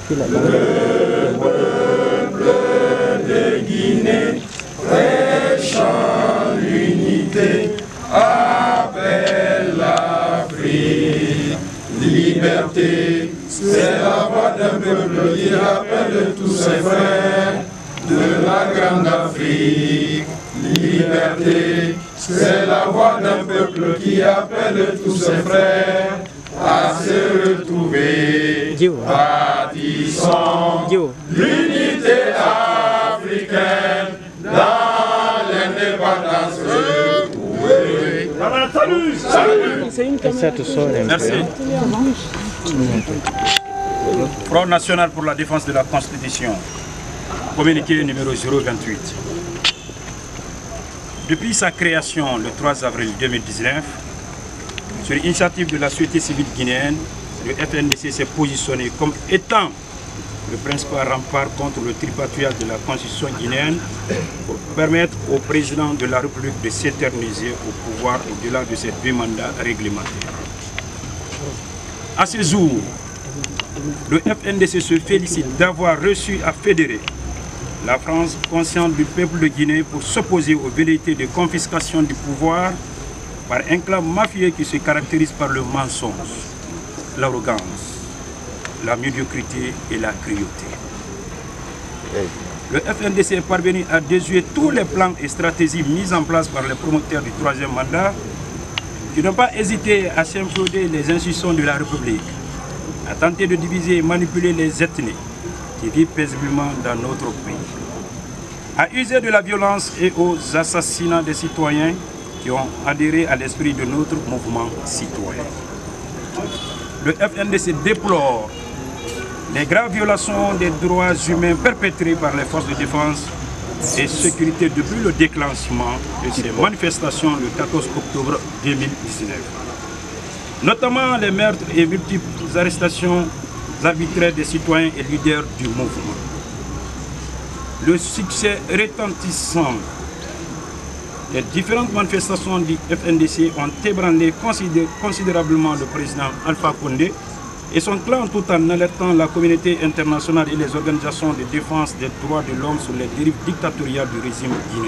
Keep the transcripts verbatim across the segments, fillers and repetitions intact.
puis la banque de Guinée, prêchant l'unité, appelle l'Afrique. Liberté, c'est la voix d'un peuple qui appelle tous ses frères de la grande Afrique. Liberté, c'est la voix d'un peuple qui appelle tous ses frères à se retrouver. Bâtissons l'unité africaine dans l'indépendance retrouvée. Salut, salut. Merci. Front national pour la défense de la Constitution, communiqué numéro zéro vingt-huit. Depuis sa création le trois avril deux mille dix-neuf, sur l'initiative de la société civile guinéenne, le F N D C s'est positionné comme étant le principal rempart contre le tripatouillage de la Constitution guinéenne pour permettre au président de la République de s'éterniser au pouvoir au-delà de ses deux mandats réglementaires. À ce jour, le F N D C se félicite d'avoir reçu à fédérer la France consciente du peuple de Guinée pour s'opposer aux velléités de confiscation du pouvoir par un clan mafieux qui se caractérise par le mensonge, l'arrogance, la médiocrité et la cruauté. Le F N D C est parvenu à déjouer tous les plans et stratégies mis en place par les promoteurs du troisième mandat qui n'ont pas hésité à s'infiltrer les institutions de la République, à tenter de diviser et manipuler les ethnies qui vivent paisiblement dans notre pays, à user de la violence et aux assassinats des citoyens qui ont adhéré à l'esprit de notre mouvement citoyen. Le F N D C déplore les graves violations des droits humains perpétrées par les forces de défense et sécurité depuis le déclenchement de ces manifestations le quatorze octobre deux mille dix-neuf. Notamment les meurtres et multiples arrestations arbitraires des citoyens et leaders du mouvement. Le succès retentissant des différentes manifestations du F N D C ont ébranlé considérablement le président Alpha Condé et son clan tout en alertant la communauté internationale et les organisations de défense des droits de l'homme sur les dérives dictatoriales du régime guinéen.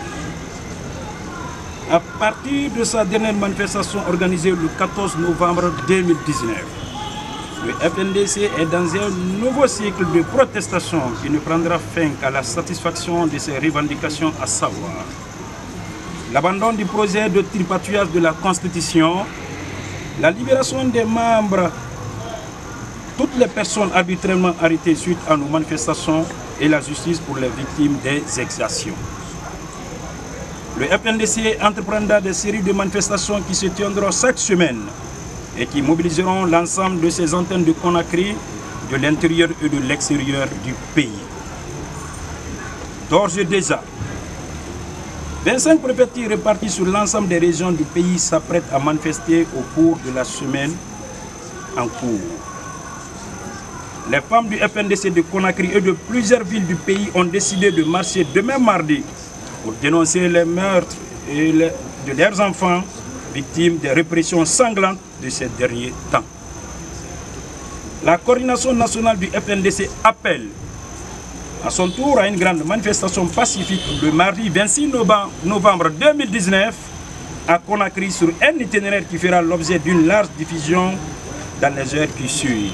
À partir de sa dernière manifestation organisée le quatorze novembre deux mille dix-neuf, le F N D C est dans un nouveau cycle de protestation qui ne prendra fin qu'à la satisfaction de ses revendications, à savoir l'abandon du projet de tripatouillage de la Constitution, la libération des membres, toutes les personnes arbitrairement arrêtées suite à nos manifestations et la justice pour les victimes des exactions. Le F N D C entreprendra des séries de manifestations qui se tiendront chaque semaine et qui mobiliseront l'ensemble de ces antennes de Conakry, de l'intérieur et de l'extérieur du pays. D'ores et déjà, vingt-cinq préfectures réparties sur l'ensemble des régions du pays s'apprêtent à manifester au cours de la semaine en cours. Les femmes du F N D C de Conakry et de plusieurs villes du pays ont décidé de marcher demain mardi pour dénoncer les meurtres et les, de leurs enfants victimes des répressions sanglantes de ces derniers temps. La coordination nationale du F N D C appelle à son tour à une grande manifestation pacifique le mardi vingt-six novembre deux mille dix-neuf à Conakry sur un itinéraire qui fera l'objet d'une large diffusion dans les heures qui suivent.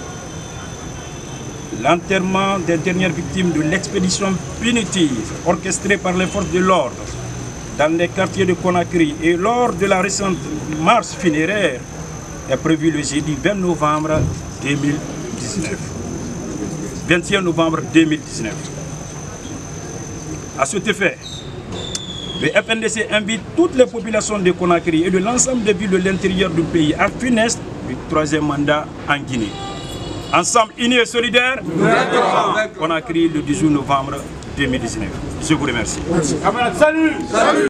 L'enterrement des dernières victimes de l'expédition punitive orchestrée par les forces de l'ordre dans les quartiers de Conakry et lors de la récente marche funéraire est prévu le jeudi vingt novembre deux mille dix-neuf. vingt et un novembre deux mille dix-neuf. À cet effet, le F N D C invite toutes les populations de Conakry et de l'ensemble des villes de l'intérieur du pays à funeste du troisième mandat en Guinée. Ensemble, unis et solidaires, Conakry le dix-huit novembre deux mille dix-neuf. Je vous remercie. Salut, salut.